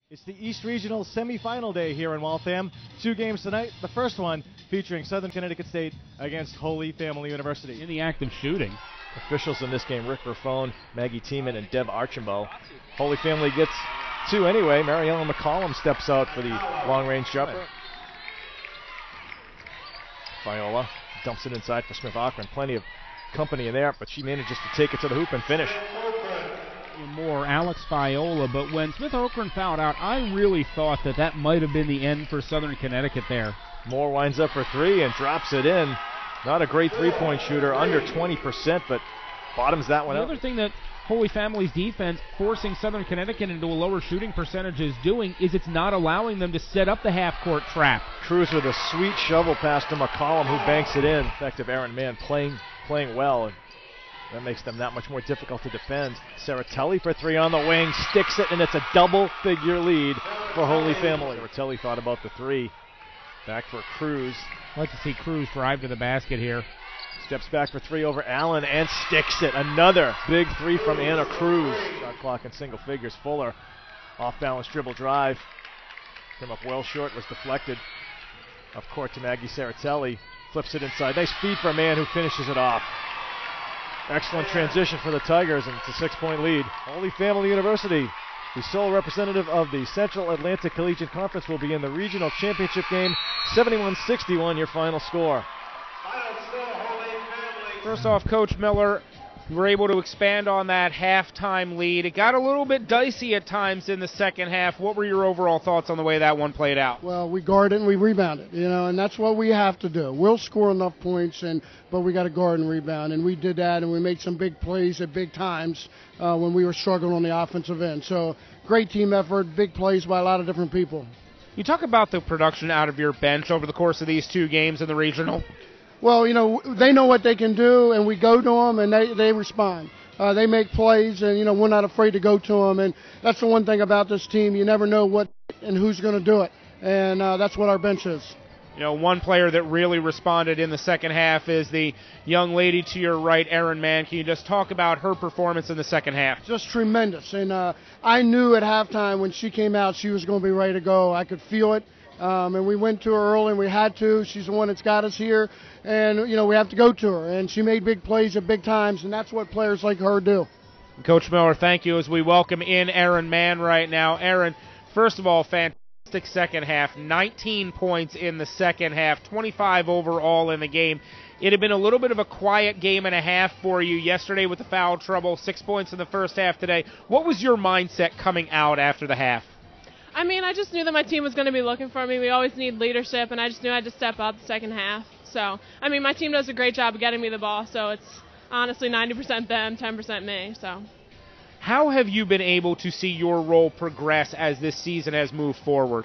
It's the East Regional semifinal day here in Waltham. 2 games tonight. The first one featuring Southern Connecticut State against Holy Family University. In the act of shooting. Officials in this game, Rick Raffone, Maggie Tiemann, and Deb Archambault. Holy Family gets 2 anyway. Mariella McCollum steps out for the long-range jumper. Viola dumps it inside for Smith Auckland. Plenty of company in there, but she manages to take it to the hoop and finish. More Alex Viola, but when Smith Auckland fouled out, I really thought that might have been the end for Southern Connecticut there. Moore winds up for 3 and drops it in. Not a great three-point shooter, under 20%, but bottoms that one out. The other thing that Holy Family's defense, forcing Southern Connecticut into a lower shooting percentage, is doing is it's not allowing them to set up the half-court trap. Cruz with a sweet shovel pass to McCollum, who banks it in. Effective Aaron Mann playing well. And that makes them that much more difficult to defend. Saratelli for 3 on the wing, sticks it, and it's a double-figure lead for Holy Family. Saratelli thought about the 3. Back for Cruz. I'd like to see Cruz drive to the basket here. Steps back for 3 over Allen and sticks it. Another big 3 from Anna Cruz. Shot clock in single figures. Fuller, off-balance dribble drive. Came up well short, was deflected. Up court to Maggie Saratelli. Flips it inside. Nice feed for a man who finishes it off. Excellent transition for the Tigers, and it's a 6-point lead. Holy Family University, the sole representative of the Central Atlantic Collegiate Conference, will be in the regional championship game. 71-61, your final score. First off, Coach Miller, you were able to expand on that halftime lead. It got a little bit dicey at times in the second half. What were your overall thoughts on the way that one played out? Well, we guarded and we rebounded, and that's what we have to do. We'll score enough points, but we got to guard and rebound, and we did that, and we made some big plays at big times when we were struggling on the offensive end. So great team effort, big plays by a lot of different people. You talk about the production out of your bench over the course of these 2 games in the regional. Well, they know what they can do, and we go to them, and they respond. They make plays, and, we're not afraid to go to them. And that's the one thing about this team. You never know what and who's going to do it. And that's what our bench is. One player that really responded in the second half is the young lady to your right, Erin Mann. Can you just talk about her performance in the second half? Just tremendous. And I knew at halftime when she came out she was going to be ready to go. I could feel it. And we went to her early, and we had to. She's the one that's got us here. And, we have to go to her. And she made big plays at big times, and that's what players like her do. Coach Miller, thank you as we welcome in Erin Mann right now. Erin, first of all, fantastic second half. 19 points in the second half, 25 overall in the game. It had been a little bit of a quiet game and a half for you yesterday with the foul trouble, 6 points in the first half today. What was your mindset coming out after the half? I just knew that my team was going to be looking for me. We always need leadership, and I just knew I had to step up the second half. So, my team does a great job of getting me the ball, so it's honestly 90% them, 10% me. So, how have you been able to see your role progress as this season has moved forward?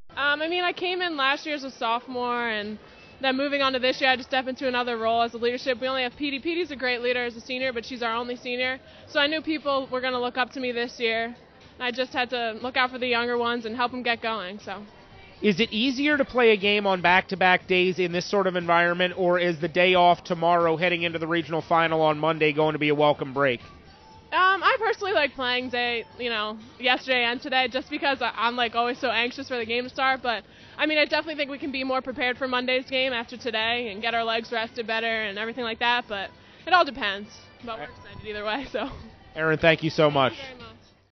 I came in last year as a sophomore, and then moving on to this year, I just stepped into another role as a leadership. We only have Petey. Petey's a great leader as a senior, but she's our only senior. So I knew people were going to look up to me this year. I just had to look out for the younger ones and help them get going. So, is it easier to play a game on back-to-back days in this sort of environment, or is the day off tomorrow heading into the regional final on Monday going to be a welcome break? I personally like playing yesterday and today just because I'm always so anxious for the game to start. But, I definitely think we can be more prepared for Monday's game after today and get our legs rested better and everything like that. But it all depends. But we're excited either way. So, Erin, thank you so much. Thank you very much.